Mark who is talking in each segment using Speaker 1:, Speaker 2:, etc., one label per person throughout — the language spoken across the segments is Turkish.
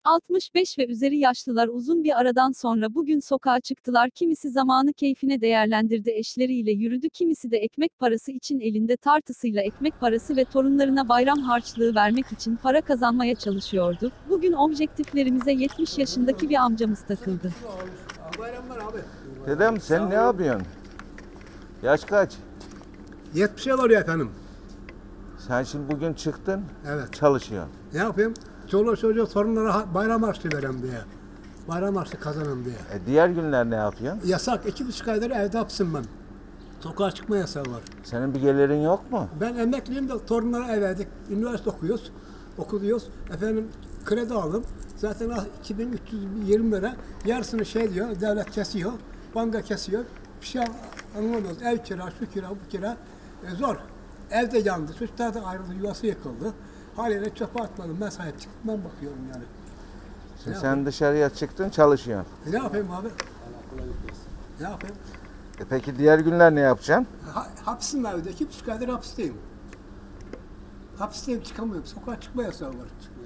Speaker 1: 65 ve üzeri yaşlılar uzun bir aradan sonra bugün sokağa çıktılar. Kimisi zamanı keyfine değerlendirdi, eşleriyle yürüdü, kimisi de ekmek parası için elinde tartısıyla ekmek parası ve torunlarına bayram harçlığı vermek için para kazanmaya çalışıyordu. Bugün objektiflerimize 70 yaşındaki bir amcamız takıldı.
Speaker 2: Bayramlar abi.
Speaker 3: Dedem sen ne yapıyorsun? Yaş kaç?
Speaker 2: 70'e var ya efendim.
Speaker 3: Sen şimdi bugün çıktın,
Speaker 2: Evet.
Speaker 3: çalışıyorsun.
Speaker 2: Ne yapayım? Çoluk çocuğu torunlara bayram harçlığı verem diye. Bayram harçlığı kazanım diye.
Speaker 3: Diğer günler ne yapıyorsun?
Speaker 2: Yasak. 2,5 aydır evde hapsım ben. Sokağa çıkma yasağı var.
Speaker 3: Senin bir gelirin yok mu?
Speaker 2: Ben emekliyim de torunlara ev verdik. Üniversite okuyoruz. Okuyoruz. Efendim kredi aldım. Zaten 2320 lira. Yarısını şey diyor, devlet kesiyor. Banka kesiyor. Bir şey anlamıyoruz. Ev kira, şu kira, bu kira. Zor. Evde yandı. Çocuklar da ayrıldı. Yuvası yıkıldı. Haliyle çöpe atmadım. Ben sahip çıktım. Ben bakıyorum yani.
Speaker 3: Şimdi
Speaker 2: Ne
Speaker 3: sen dışarıya çıktın, çalışıyorsun.
Speaker 2: Ne yapayım abi? Ne yapayım?
Speaker 3: Peki diğer günler ne yapacaksın?
Speaker 2: Hapsim evde. 2,5 aydır hapisteyim. Hapisteyim, çıkamıyorum. Sokağa çıkma yasağı var.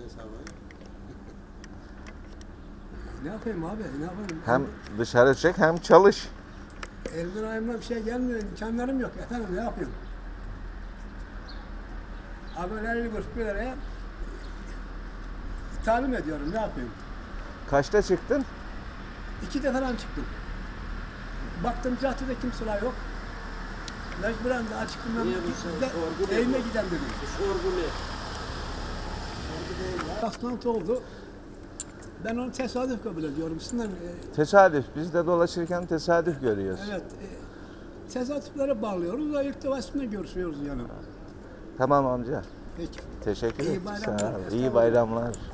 Speaker 2: Ne yapayım abi? Ne yapayım?
Speaker 3: Hem dışarı çık hem çalış.
Speaker 2: Elimden ayağımdan bir şey gelmiyor. İmkanlarım yok. Efendim ne yapayım? Aboneleri bir liraya talim ediyorum. Ne yapayım?
Speaker 3: Kaçta çıktın?
Speaker 2: 2'de falan çıktım. Baktım caddede kimseler yok. Mecburen de açıkımdan evime giden dedim. Rastlantı oldu. Ben onu tesadüf kabul ediyorum. Sizden,
Speaker 3: Tesadüf. Biz de dolaşırken tesadüf görüyoruz.
Speaker 2: evet, tesadüflere bağlıyoruz ve ilk defa sizinle görüşüyoruz yani.
Speaker 3: Tamam amca.
Speaker 2: Peki.
Speaker 3: Teşekkür
Speaker 2: İyi
Speaker 3: ederim.
Speaker 2: bayramlar.
Speaker 3: Sağ ol. İyi bayramlar.